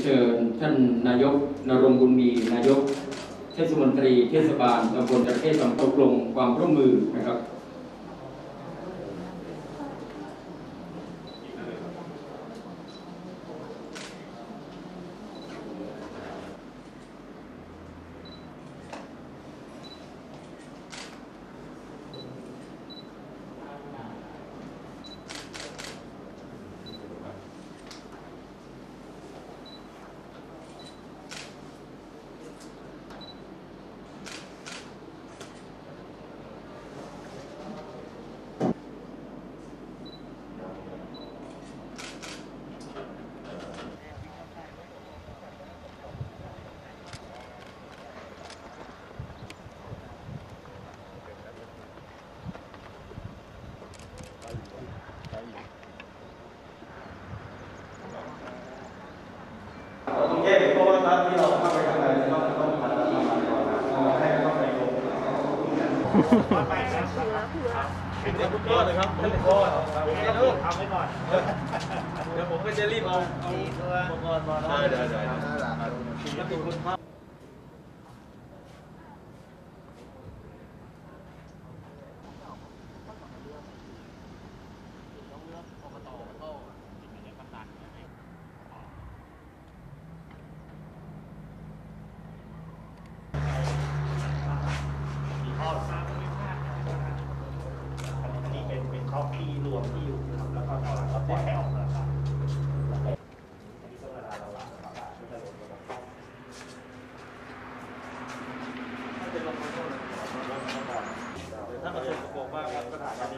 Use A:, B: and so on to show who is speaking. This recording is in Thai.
A: เชิญท่านนายกนรงค์บุญมีนายกเทศมนตรีเทศบาลตำบลตะเข้ตกลงความร่วมมือนะครับ
B: ต้องแยกเพราะว่าตอนที่เราเข้าไปข้างในต้องผ่านน้ำมันก่อนให้เข้าไปลงเป็นเด็กทุกยอดเลยครับทุกยอดทำไว้ก่อนเดี๋ยวผมก็จะรีบเอาอุปกรณ์มาได้แล้วมีคนเข้าเขาที่รวมที่อยู่นะครับแล้วก็ตอนหลังก็ปล่อยให้ออกมาครับอันนี้ก็เวลาเราล้างก็จะลงระบบถ้าเป็นลงมาโน่นถ้ามาชมกระโปรงบ้างครับก็ถ่าย